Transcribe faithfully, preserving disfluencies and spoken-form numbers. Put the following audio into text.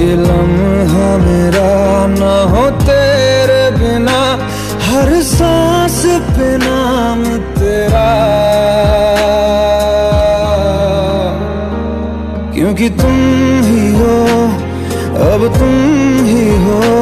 ये लम्हा मेरा ना हो तेरे बिना, हर सांस पे नाम तेरा, क्योंकि तुम ही हो, अब तुम ही हो।